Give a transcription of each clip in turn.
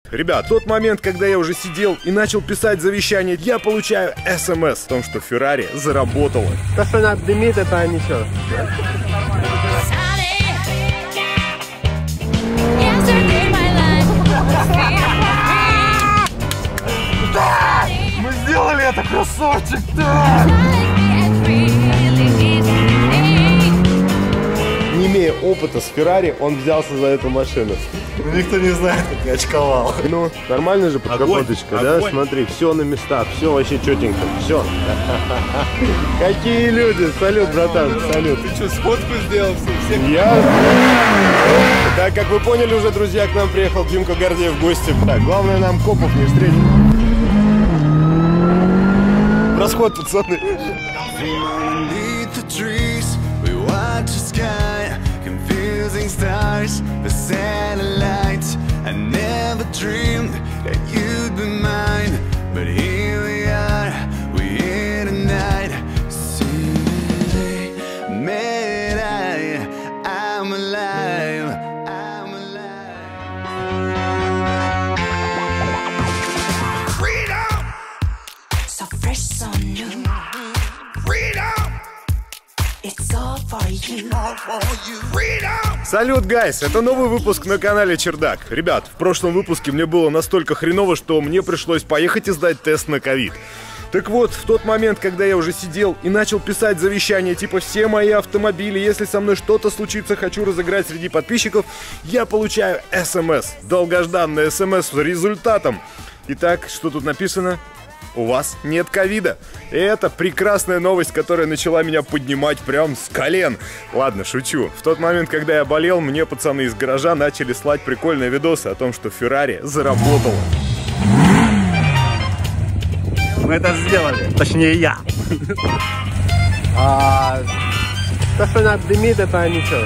Ребят, в тот момент, когда я уже сидел и начал писать завещание, я получаю СМС о том, что Феррари заработала. То, что она дымит, это ничего. Да! Мы сделали это, красавчик! Да! Не имея опыта с Феррари, он взялся за эту машину. Никто не знает, как я очковал. Ну, нормально же подкапоточка, да? Смотри, все на местах, все вообще четенько, все. Какие люди! Салют, братан, салют. Ты что, сфотку сделал всех? Я... Так, как вы поняли уже, друзья, к нам приехал Димка Гордеев в гости. Так, главное нам копов не встретить. Расход, пацаны. Confusing stars, the satellites. I never dreamed that you'd be mine, but here we are, we're here tonight. See, made I'm alive, I'm alive. Freedom, so fresh, so new. freedom. It's all for you. Салют, гайс! Это новый выпуск на канале Чердак. Ребят, в прошлом выпуске мне было настолько хреново, что мне пришлось поехать и сдать тест на ковид. Так вот, в тот момент, когда я уже сидел и начал писать завещание, типа все мои автомобили, если со мной что-то случится, хочу разыграть среди подписчиков, я получаю СМС. Долгожданный СМС с результатом. Итак, что тут написано? У вас нет ковида. И это прекрасная новость, которая начала меня поднимать прям с колен. Ладно, шучу. В тот момент, когда я болел, мне пацаны из гаража начали слать прикольные видосы о том, что Феррари заработала. Мы это сделали. Точнее, я. То, что она дымит, это ничего.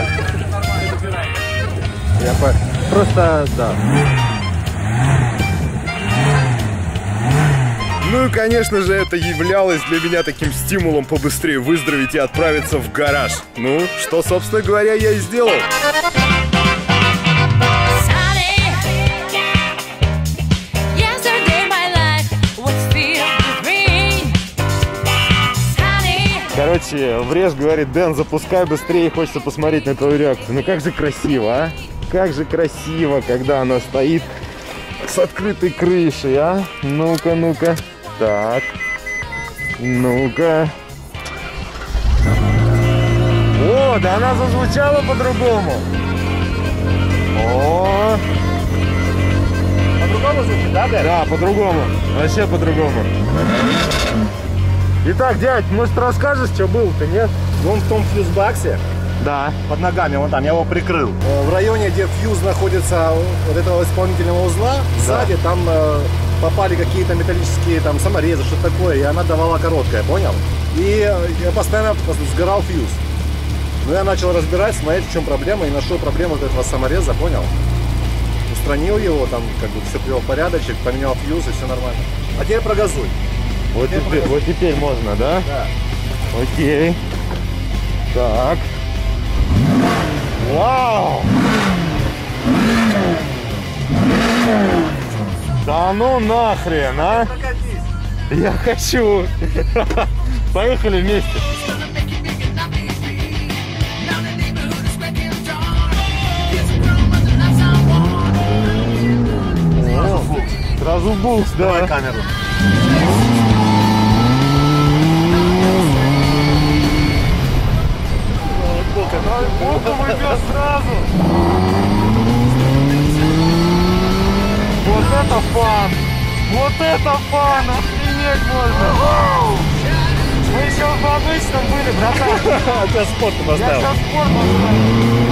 Просто, да. Ну и, конечно же, это являлось для меня таким стимулом побыстрее выздороветь и отправиться в гараж. Ну, что, собственно говоря, я и сделал. Короче, Вреш говорит: Дэн, запускай быстрее, хочется посмотреть на твою реакцию. Ну как же красиво, а? Как же красиво, когда она стоит с открытой крышей, а? Ну-ка, ну-ка. Так. Ну-ка. О, да она зазвучала по-другому. О. По-другому звучит, да, Дэн? Да, по-другому. Вообще по-другому. Итак, дядь, может, расскажешь, что было-то, нет? Вон в том фьюзбаксе, Да. под ногами, вон там, я его прикрыл. В районе, где фьюз находится вот этого исполнительного узла, сзади там попали какие-то металлические там саморезы, что-то такое, и она давала короткое, понял? И я постоянно сгорал фьюз. Но я начал разбирать, смотреть, в чем проблема, и нашел проблему вот этого самореза, понял? Устранил его, там как бы все привел в порядочек, поменял фьюз, и все нормально. А теперь прогазуй. Вот теперь можно, да? Да. Окей. Так. Вау! Да ну нахрен, а? Я хочу. Поехали вместе. Сразу букс, да. Давай камеру. Боком идет сразу. Вот это фан. Вот это фан. Охренеть можно. Мы еще в обычном были, братан. Сейчас спорт Я поставил. сейчас спорт поставил.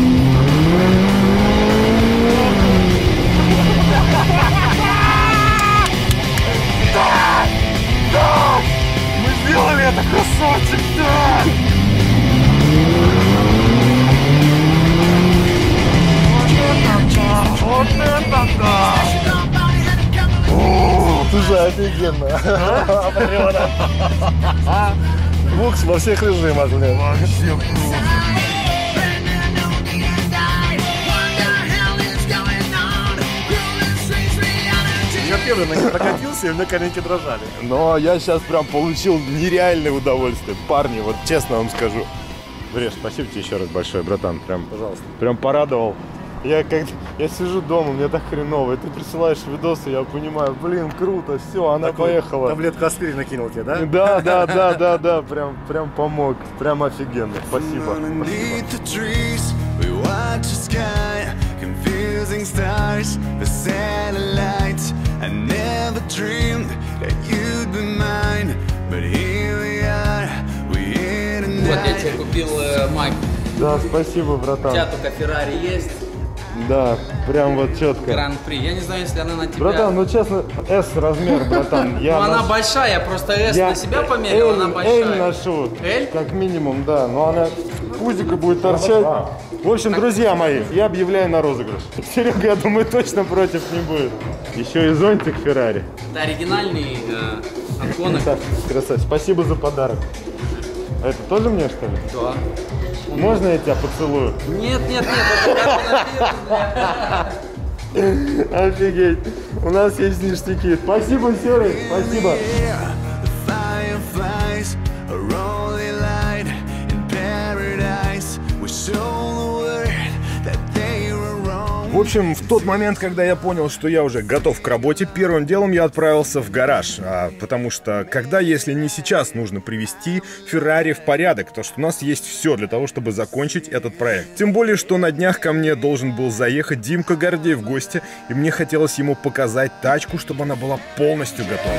Да! Да! Мы сделали это, красавчик! Да! Вот это да! О, ты же офигенно. Букс во всех режимах, блин. Вообще круто! первый на них прокатился, и у меня коленки дрожали. Но я сейчас прям получил нереальное удовольствие. Парни, вот честно вам скажу. Бреш, спасибо тебе еще раз большое, братан. Прям, Пожалуйста. прям порадовал. Я сижу дома, мне так хреново, и ты присылаешь видосы, я понимаю, блин, круто, все, она Такую поехала. Таблетку аспирин накинул тебе, да? Да, прям помог, прям офигенно, спасибо. Underneath the trees, we watch the sky, confusing stars, the satellites. I never dreamed that you'd be mine, but here we are, we here Вот я тебе tonight. купил майк. Да, спасибо, У тебя братан. только Феррари есть, Да, прям вот четко. Гран-при. Я не знаю, если она на тебя... Братан, ну честно, S размер, братан. Ну она большая, просто S на себя померил, она большая. L ношу, L? как минимум, да, но она пузико будет торчать. В общем, друзья мои, я объявляю на розыгрыш. Серега, я думаю, точно против не будет. Еще и зонтик Феррари. Это оригинальный отгонок. Красавец, спасибо за подарок. А это тоже мне, что ли? Да. Можно я тебя поцелую? Нет, это как Офигеть, у нас есть ништяки. Спасибо, Серый, спасибо. Yeah, the fireflies, a rolling light in paradise. We show the world that they were wrong. В общем, в тот момент, когда я понял, что я уже готов к работе, первым делом я отправился в гараж. Потому что когда, если не сейчас, нужно привести Феррари в порядок, то что у нас есть все для того, чтобы закончить этот проект. Тем более, что на днях ко мне должен был заехать Димка Гордей в гости, и мне хотелось ему показать тачку, чтобы она была полностью готова.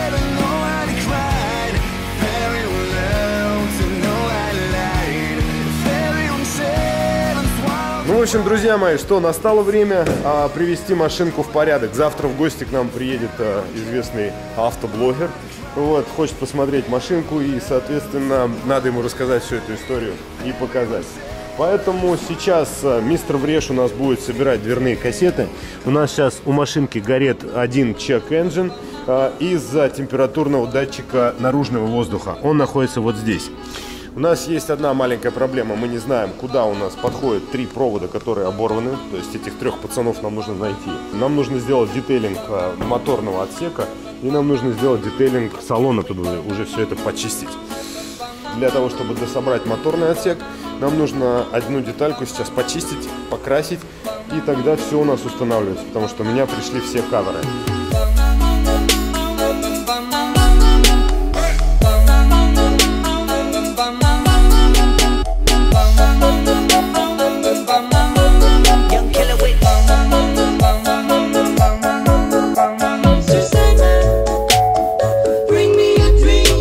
Ну, в общем, друзья мои, что, настало время привести машинку в порядок. Завтра в гости к нам приедет известный автоблогер. Вот, хочет посмотреть машинку, и, соответственно, надо ему рассказать всю эту историю и показать. Поэтому сейчас мистер Вреш у нас будет собирать дверные кассеты. У нас сейчас у машинки горит один check-engine из-за температурного датчика наружного воздуха. Он находится вот здесь. У нас есть одна маленькая проблема. Мы не знаем, куда у нас подходят три провода, которые оборваны. То есть этих трех пацанов нам нужно найти. Нам нужно сделать детейлинг моторного отсека. И нам нужно сделать детейлинг салона, туда уже все это почистить. Для того, чтобы дособрать моторный отсек, нам нужно одну детальку сейчас почистить, покрасить. И тогда все у нас устанавливается. Потому что у меня пришли все каверы. Young killer with bring me a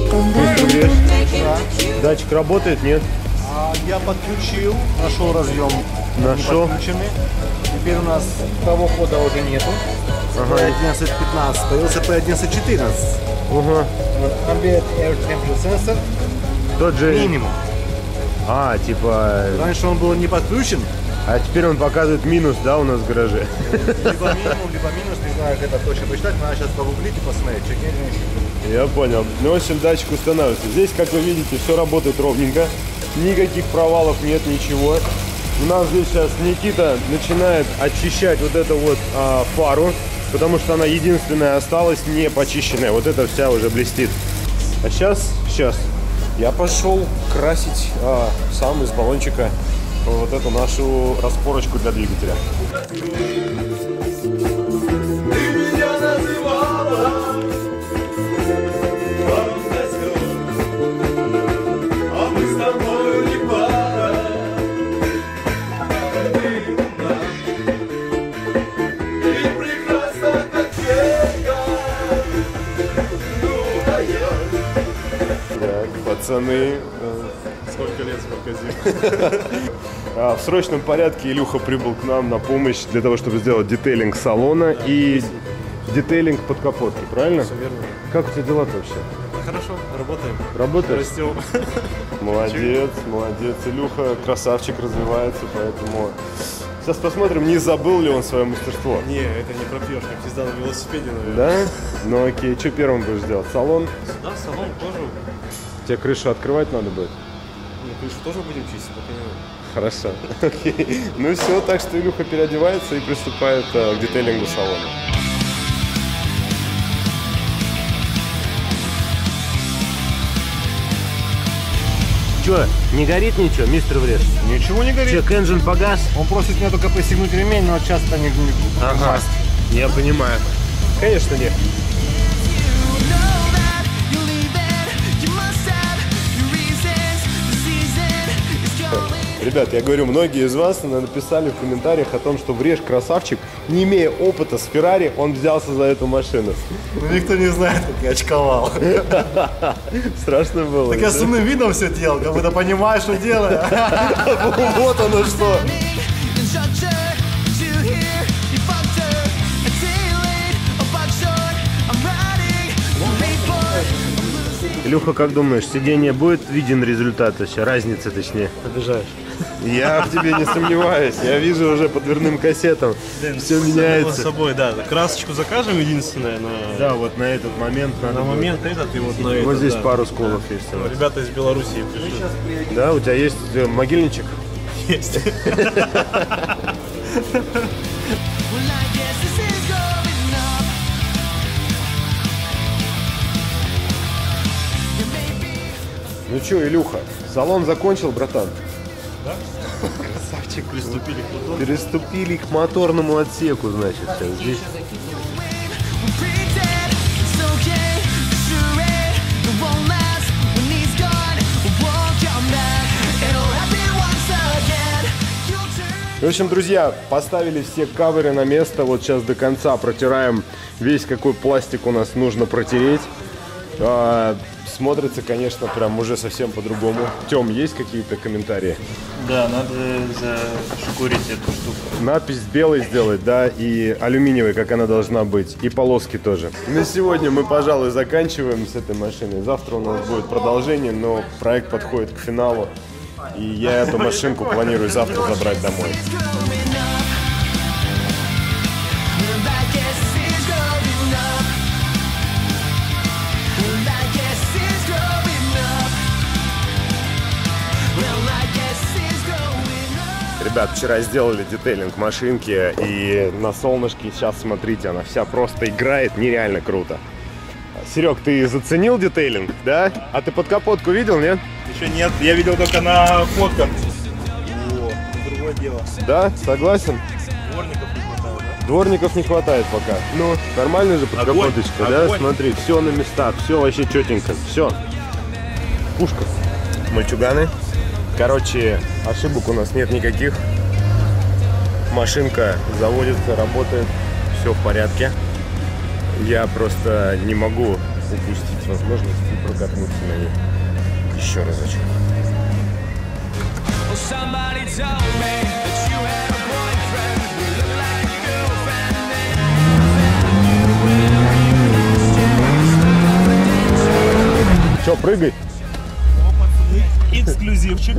dream. Датчик работает, нет? Я подключил, нашел разъем. Нашел. Подключены. Теперь у нас того хода уже нету. P11-15, появился P11-14. Ага. Ambient Air Temperature Sensor Тот же... минимум. Типа... Раньше он был не подключен. А теперь он показывает минус, да, у нас в гараже? Либо минимум, либо минус, не знаю, как это точно посчитать. Надо сейчас погуглить и посмотреть. Я понял. Ну, в общем, датчик устанавливается. Здесь, как вы видите, все работает ровненько. Никаких провалов нет, ничего. У нас здесь сейчас Никита начинает очищать вот эту вот фару, потому что она единственная осталась не почищенная. Вот эта вся уже блестит. А сейчас я пошел красить сам из баллончика вот эту нашу распорочку для двигателя. Пацаны, Сколько лет, сколько зим. в срочном порядке Илюха прибыл к нам на помощь для того, чтобы сделать детейлинг салона и детейлинг под капотки, правильно? Все верно. Как у тебя дела-то вообще? Хорошо, работаем. Работаешь? Растем. Молодец, молодец. Илюха красавчик, развивается, поэтому... Сейчас посмотрим, не забыл ли он свое мастерство. Не, это не пропьешь, как езда на велосипеде, наверное. Да? Ну окей, что первым будешь делать? Салон? Да, салон тоже. Тебе крышу открывать надо будет? Ну, крышу тоже будем чистить, пока не надо. Хорошо. Окей. Ну все, так что Илюха переодевается и приступает к детейлингу салона. Че, не горит ничего, мистер Вреш? Ничего не горит. Чек engine погас? Он просит меня только пристегнуть ремень, но часто не Ага, я понимаю. Конечно, нет. Ребят, я говорю, многие из вас написали в комментариях о том, что Вреш красавчик, не имея опыта с Феррари, он взялся за эту машину. Ну, никто не знает, как я очковал. Страшно было. Так я с умным видом все делал, как будто понимаю, что делаю. Вот оно что. Илюха, как думаешь, сиденье будет виден результат, разница точнее? Обижаешь. Я в тебе не сомневаюсь. Я вижу уже по дверным кассетам. Все меняется. С собой, да. Красочку закажем единственное, но... Да, вот на этот момент надо. На момент этот и вот на этот. Вот здесь да. пару сколов есть. Ребята из Белоруссии пришли. Да, у тебя есть могильничек? Есть. Ну что, Илюха, салон закончил, братан? Да? Красавчик, приступили к мотору. Переступили к моторному отсеку, значит, сейчас здесь. В общем, друзья, поставили все каверы на место. Вот сейчас до конца протираем весь, какой пластик у нас нужно протереть. Смотрится, конечно, прям уже совсем по-другому. Тём, есть какие-то комментарии? Да, надо зашкурить эту штуку. Надпись белой сделать, да, и алюминиевой, как она должна быть, и полоски тоже. На сегодня мы, пожалуй, заканчиваем с этой машиной. Завтра у нас будет продолжение, но проект подходит к финалу, и я эту машинку планирую завтра забрать домой. Ребят, вчера сделали детейлинг машинки, и на солнышке сейчас, смотрите, она вся просто играет, нереально круто. Серег, ты заценил детейлинг, да? А ты под капотку видел, нет? Еще нет, я видел только на фотках. О, другое дело. Да, согласен? Дворников не хватает, да? Дворников не хватает пока. Ну, нормально же под Огонь, капоточка, да? огонь. Смотри, все на местах, все вообще четенько, все. Пушка. Мальчуганы. Короче, ошибок у нас нет никаких. Машинка заводится, работает, все в порядке. Я просто не могу упустить возможность прокатнуться на ней еще разочек. Че, прыгай? Эксклюзивчик.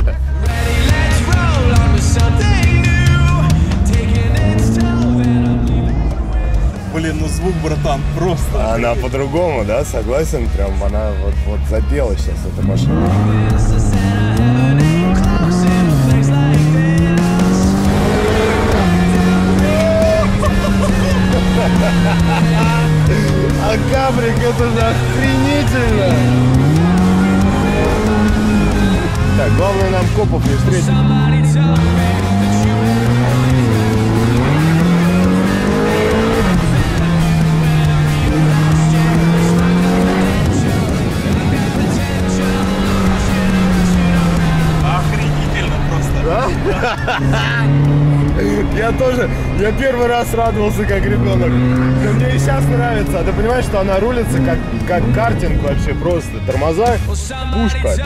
Блин, ну звук, братан, просто. Она по-другому, да, согласен? Прям она вот запела сейчас, эта машина. А кабрик, это же охренительно! Так, главное нам копов не встретить. Охренительно просто. Да? Я первый раз радовался как ребенок. Да мне и сейчас нравится. А ты понимаешь, что она рулится как картинг вообще просто. Тормоза, пушка.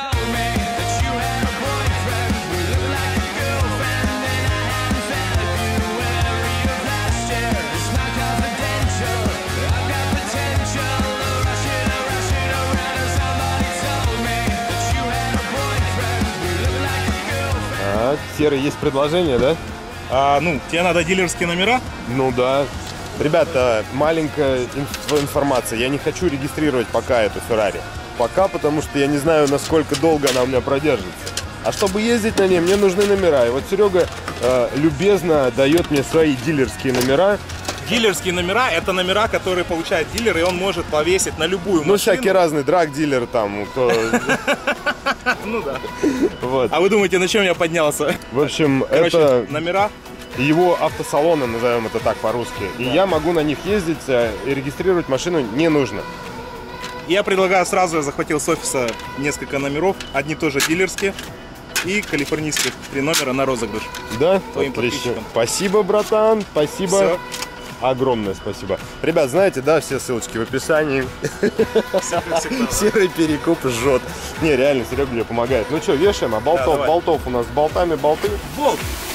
Серый, есть предложение, да? Ну, тебе надо дилерские номера? Ну да. Ребята, маленькая информация. Я не хочу регистрировать пока эту Феррари. Пока, потому что я не знаю, насколько долго она у меня продержится. А чтобы ездить на ней, мне нужны номера. И вот Серега любезно дает мне свои дилерские номера. Дилерские номера — это номера, которые получает дилер, и он может повесить на любую машину. Ну, всякие разные, драг-дилер там, кто... Ну да. Вот. А вы думаете, на чем я поднялся? В общем, Короче, это номера. его автосалоны, назовем это так по-русски. И я могу на них ездить, и регистрировать машину не нужно. Я предлагаю сразу, я захватил с офиса несколько номеров, одни тоже дилерские и калифорнийских 3 номера на розыгрыш. Да? Твоим Отлично. подписчикам. Спасибо, братан, спасибо. Все. Огромное спасибо. Ребят, знаете, да, все ссылочки в описании. Серый перекуп жжет. Не, реально, Серега мне помогает. Ну что, вешаем, а болтов у нас с болтами болты. Болт!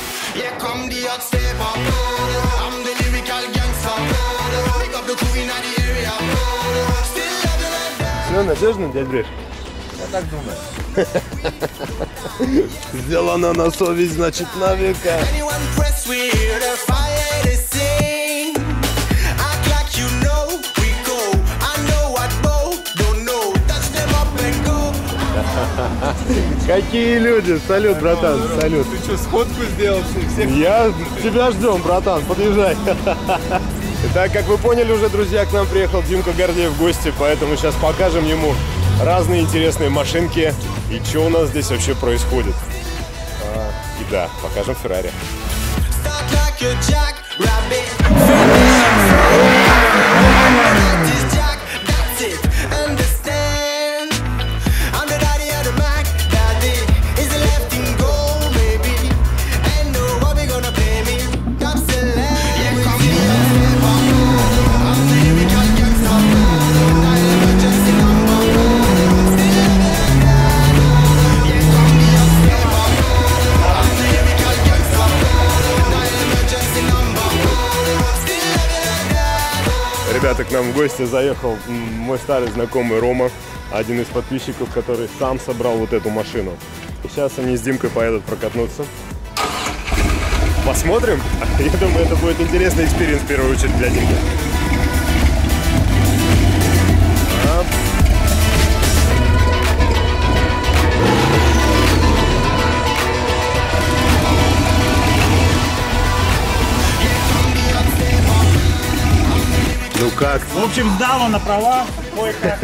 Все надежно, дядь Бреш? Я так думаю. Сделано на совесть, значит, на века. Какие люди! Салют, братан, салют. Ты что, сходку сделал? Я тебя ждем, братан, подъезжай. Итак, как вы поняли уже, друзья, к нам приехал Димка Гордеев в гости, поэтому сейчас покажем ему разные интересные машинки и что у нас здесь вообще происходит. И да, покажем Феррари. Ребята, к нам в гости заехал мой старый знакомый Рома, один из подписчиков, который сам собрал вот эту машину. И сейчас они с Димкой поедут прокатнуться. Посмотрим. Я думаю, это будет интересный экспириенс в первую очередь для Димки. Ну как? В общем, сдал он на права. Ой, как.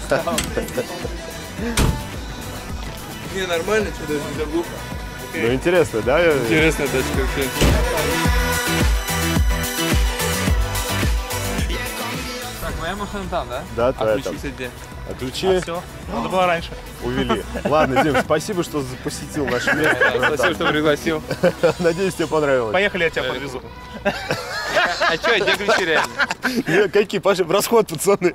Не, нормально, что даже не заглухо. Ну интересно, да? Интересная тачка вообще. Так, моя машина там, да? Да, твоя ключи, там. кстати, где? А ключи Все, надо было раньше. увели. Ладно, Дим, спасибо, что посетил наш место. Спасибо, что пригласил. Надеюсь, тебе понравилось. Поехали, я тебя подвезу. А что, где ключи реально? Какие, пошли в расход, пацаны.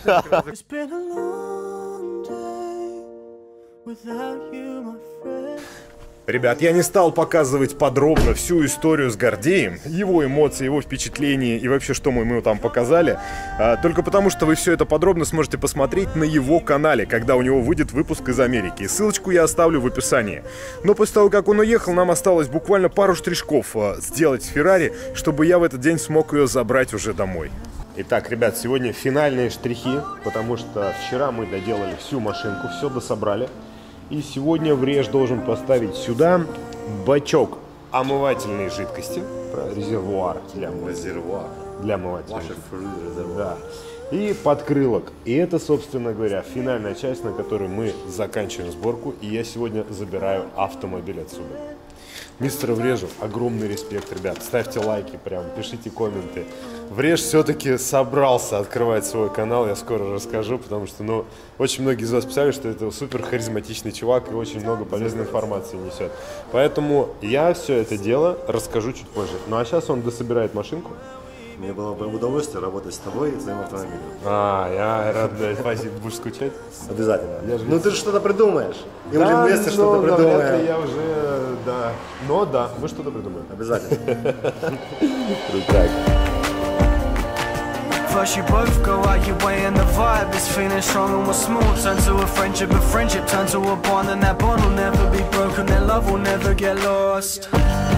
Ребят, я не стал показывать подробно всю историю с Гордеем, его эмоции, его впечатления и вообще, что мы ему там показали. Только потому, что вы все это подробно сможете посмотреть на его канале, когда у него выйдет выпуск из Америки. Ссылочку я оставлю в описании. Но после того, как он уехал, нам осталось буквально пару штришков сделать с Феррари, чтобы я в этот день смог ее забрать уже домой. Итак, ребят, сегодня финальные штрихи, потому что вчера мы доделали всю машинку, все дособрали. И сегодня Вреж должен поставить сюда бачок омывательной жидкости, резервуар для омывательной жидкости. Да. И подкрылок. И это, собственно говоря, финальная часть, на которой мы заканчиваем сборку. И я сегодня забираю автомобиль отсюда. Мистеру Врежу огромный респект, ребят. Ставьте лайки, прям пишите комменты. Вреж все-таки собрался открывать свой канал, я скоро расскажу, потому что, ну, очень многие из вас писали, что это супер харизматичный чувак и очень много полезной информации несет. Поэтому я все это дело расскажу чуть позже. Ну а сейчас он дособирает машинку. Мне было бы удовольствие работать с тобой и твоим автомобилем. Я рад, да, спасибо. Будешь скучать? Обязательно. Я же Ну ты же что-то придумаешь. И да, мы вместе что-то придумаем. Я уже, да. Но да, мы что-то придумаем. Обязательно. Так. First you both go out your way and the vibe is feeling strong and what's small turn to a friendship turn to a bond and that bond will never be broken, that love will never get lost.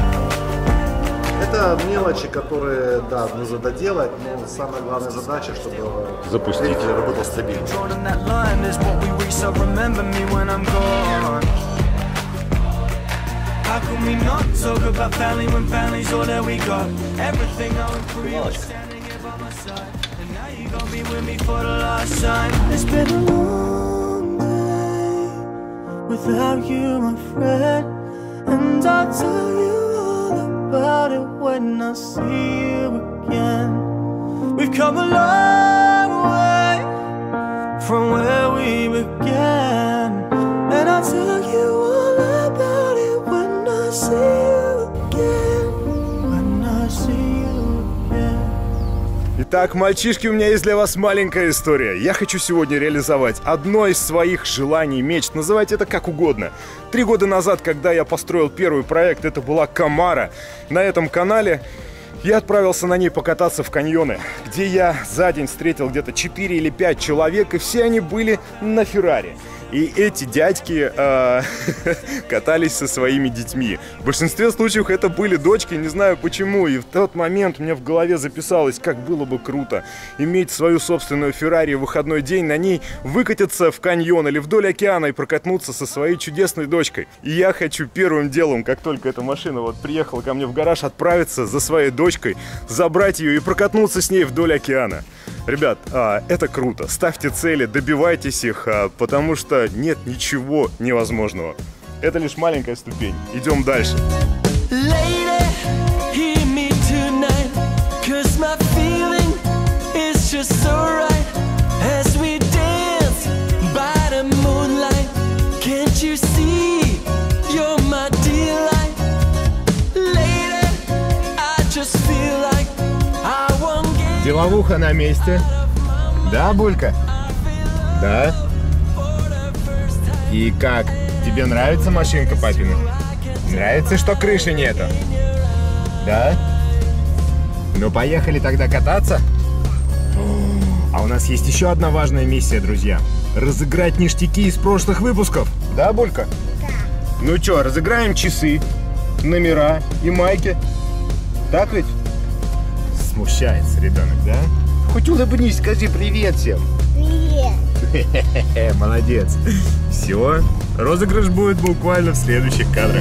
Это мелочи, которые, да, нужно доделать, но самая главная задача, чтобы двигатель работал стабильно. And now you gon' be with me for the last time. It's been a long day without you, my friend. And I'll tell you all about it when I see you again. We've come a long way from where we began. And I'll tell you all about it when I see you again. When I see you again. Итак, мальчишки, у меня есть для вас маленькая история. Я хочу сегодня реализовать одно из своих желаний, мечт, называйте это как угодно. 3 года назад, когда я построил первый проект, это была Камара. На этом канале я отправился на ней покататься в каньоны, где я за день встретил где-то 4 или 5 человек, и все они были на Феррари. И эти дядьки катались со своими детьми. В большинстве случаев это были дочки, не знаю почему. И в тот момент мне в голове записалось, как было бы круто иметь свою собственную Феррари в выходной день, на ней выкатиться в каньон или вдоль океана и прокатнуться со своей чудесной дочкой. И я хочу первым делом, как только эта машина вот приехала ко мне в гараж, отправиться за своей дочкой, забрать ее и прокатнуться с ней вдоль океана. Ребят, это круто. Ставьте цели, добивайтесь их, потому что нет ничего невозможного. Это лишь маленькая ступень. Идем дальше. Деловуха на месте. Да, Булька? Да? И как? Тебе нравится машинка папина? Нравится, что крыши нету? Да? Ну, поехали тогда кататься? А у нас есть еще одна важная миссия, друзья. Разыграть ништяки из прошлых выпусков. Да, Булька? Да. Ну что, разыграем часы, номера и майки. Так ведь? Смущается ребенок, да? Хоть улыбнись, скажи привет всем. Привет. Молодец. Все, розыгрыш будет буквально в следующих кадрах.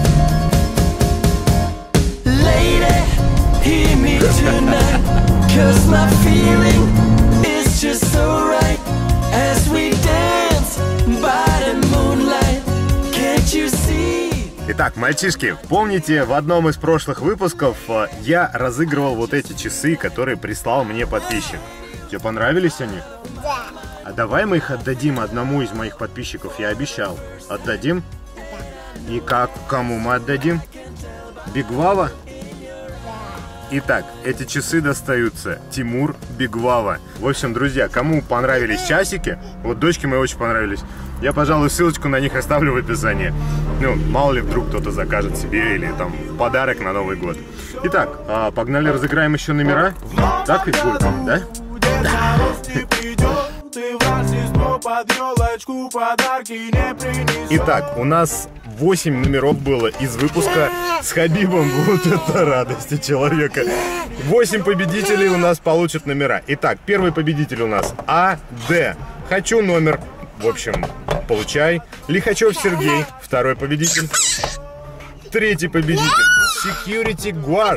Итак, мальчишки, помните, в одном из прошлых выпусков я разыгрывал вот эти часы, которые прислал мне подписчик. Тебе понравились они? Да. А давай мы их отдадим одному из моих подписчиков, я обещал. Отдадим? Да. И как, кому мы отдадим? Бигвава? Итак, эти часы достаются Тимур Бигвава. В общем, друзья, кому понравились часики, вот дочке моей очень понравились, я, пожалуй, ссылочку на них оставлю в описании. Ну, мало ли вдруг кто-то закажет себе или там в подарок на Новый год. Итак, погнали, разыграем еще номера. Так ведь будет, да? Итак, у нас 8 номеров было из выпуска с Хабибом. Вот это радость человека. 8 победителей у нас получат номера. Итак, первый победитель у нас АД. Хочу номер. В общем, получай. Лихачев Сергей, второй победитель. Третий победитель Security Guard.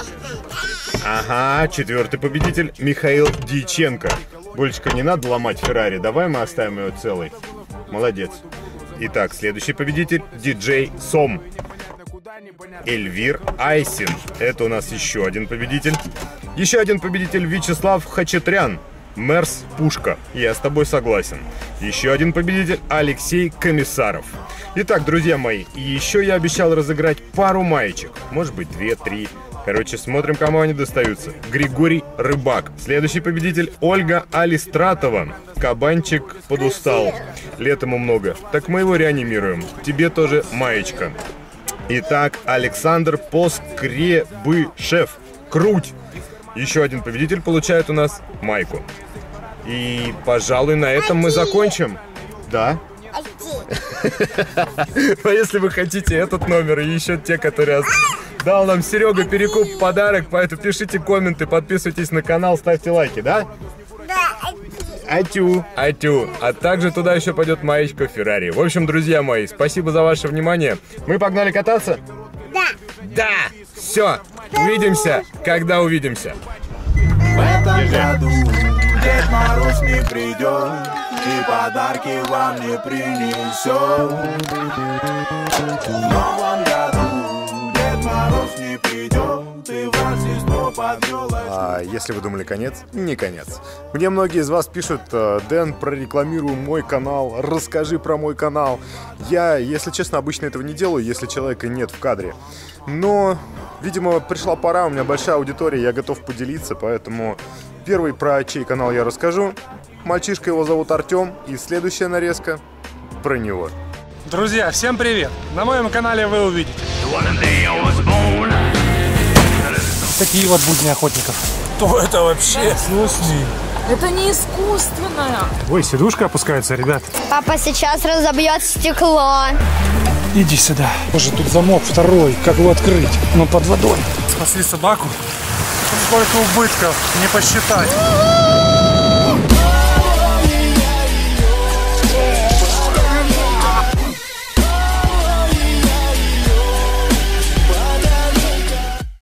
Ага, четвертый победитель Михаил Дьяченко. Больше не надо ломать Феррари, давай мы оставим ее целой. Молодец. Итак, следующий победитель Диджей Сом. Эльвир Айсин. Это у нас еще один победитель. Еще один победитель Вячеслав Хачатрян. Мерс Пушка. Я с тобой согласен. Еще один победитель Алексей Комиссаров. Итак, друзья мои, еще я обещал разыграть пару маечек. Может быть 2-3. Короче, смотрим, кому они достаются. Григорий Рыбак. Следующий победитель Ольга Алистратова. Кабанчик подустал. Лет ему много. Так мы его реанимируем. Тебе тоже маечка. Итак, Александр Поскребышев. Круть. Еще один победитель получает у нас майку. И, пожалуй, на этом мы закончим. Да? А если вы хотите этот номер и еще те, которые дал нам Серега Перекуп в подарок, поэтому пишите комменты, подписывайтесь на канал, ставьте лайки, да? Да. Атю. Атю. А также туда еще пойдет маечка Феррари. В общем, друзья мои, спасибо за ваше внимание. Мы погнали кататься? Да. Да. Все. Увидимся, когда увидимся. В этом году Дед Мороз не придет и подарки вам не принесет. В новом году Дед Мороз не придет и вас снова под елочку. А если вы думали конец, не конец. Мне многие из вас пишут: Дэн, прорекламируй мой канал, расскажи про мой канал. Я, если честно, обычно этого не делаю, если человека нет в кадре. Но, видимо, пришла пора, у меня большая аудитория, я готов поделиться, поэтому первый, про чей канал я расскажу. Мальчишка, его зовут Артем, и следующая нарезка про него. Друзья, всем привет! На моем канале вы увидите такие вот будни охотников. Что это вообще? Что с ним? Это не искусственное. Ой, сидушка опускается, ребят. Папа сейчас разобьет стекло. Иди сюда. Боже, тут замок второй. Как его открыть? Ну, под водой. Спасли собаку. Сколько убытков, не посчитать.